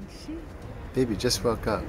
Baby just woke up.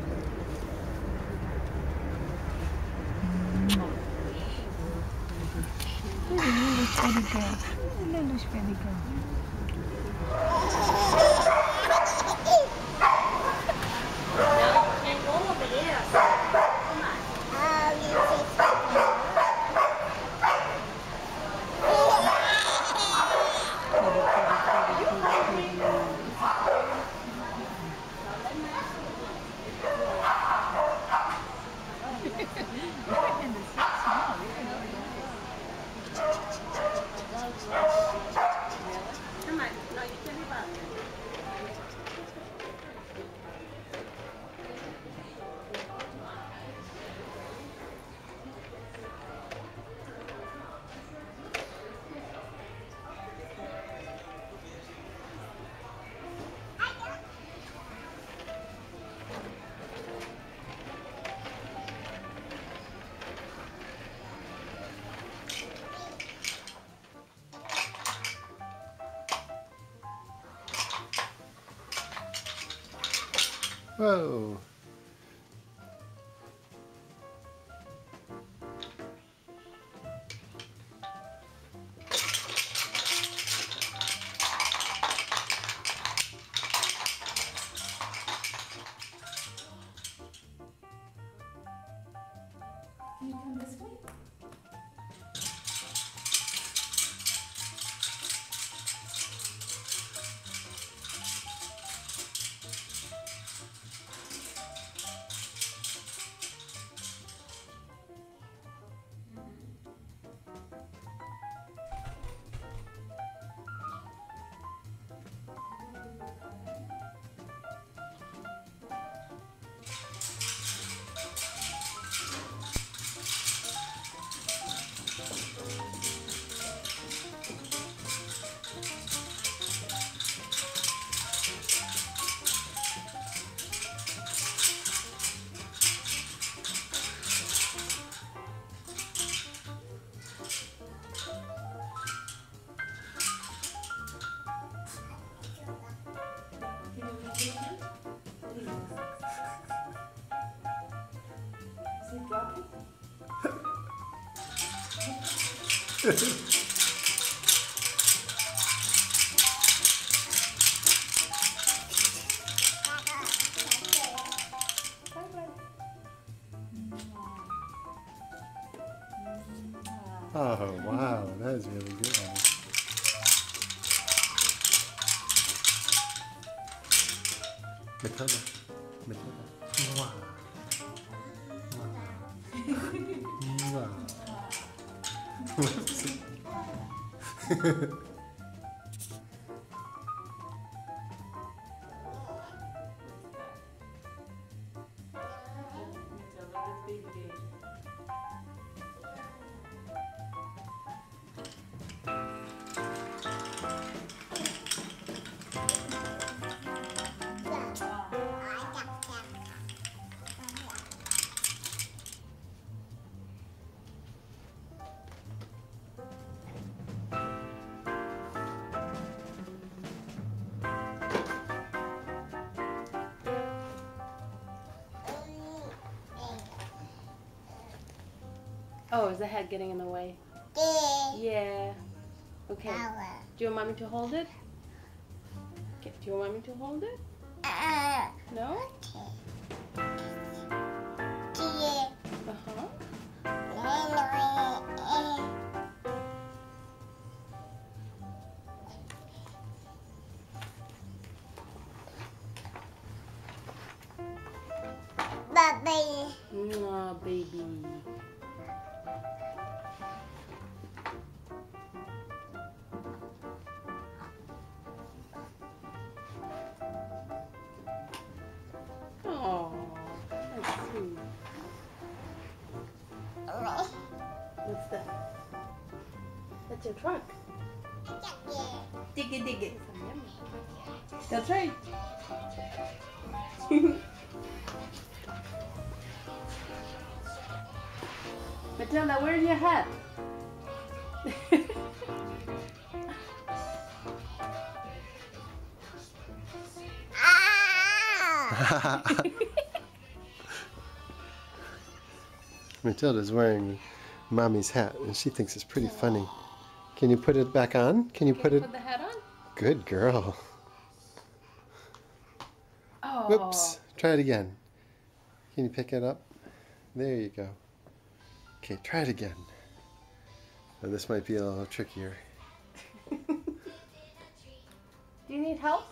Whoa. Can you come this way? Oh, wow, that is really good. Matilda. Matilda. Wow. Wow. Wow. Oh, is the head getting in the way? Yeah. Okay. Do you want mommy to hold it? Okay. Do you want mommy to hold it? No? Uh-huh. Baby. Mwah, baby. Oh, that's sweet. What's that? That's your truck. Dig it, dig it. That's right. Matilda, where's your hat? Matilda's wearing Mommy's hat, and she thinks it's pretty funny. Can you put it back on? Can you put the hat on? Good girl. Oh. Whoops. Try it again. Can you pick it up? There you go. Okay, try it again. Now, this might be a little trickier. Do you need help?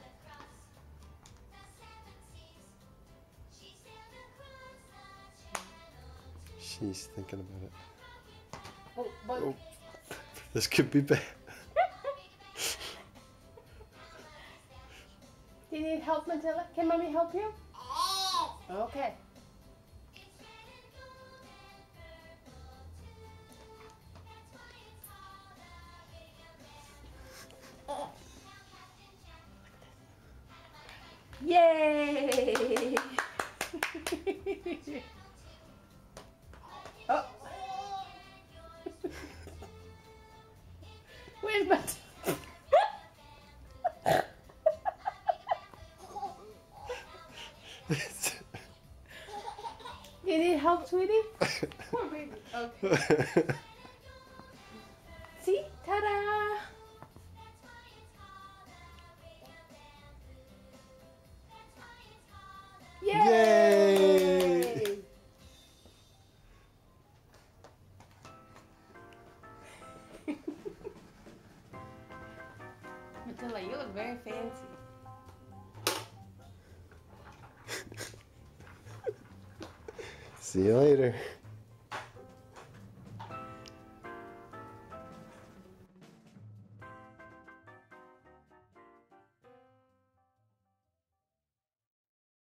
She's thinking about it. Oh, but... Oh, this could be bad. Do you need help, Matilda? Can Mommy help you? Okay. Yay! Oh. Where's my... You need help, sweetie? Poor baby. Okay. See? Ta-da! Yay! Matilda, you look very fancy. See you later.